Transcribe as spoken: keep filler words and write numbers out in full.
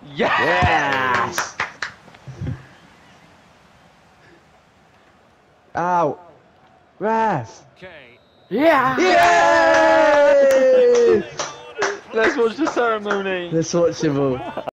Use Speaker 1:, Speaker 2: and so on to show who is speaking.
Speaker 1: Yes!
Speaker 2: Yes! Out. Ref.
Speaker 3: Okay.
Speaker 1: Yeah!
Speaker 2: Yay!
Speaker 1: Let's watch the ceremony.
Speaker 2: Let's watch him all.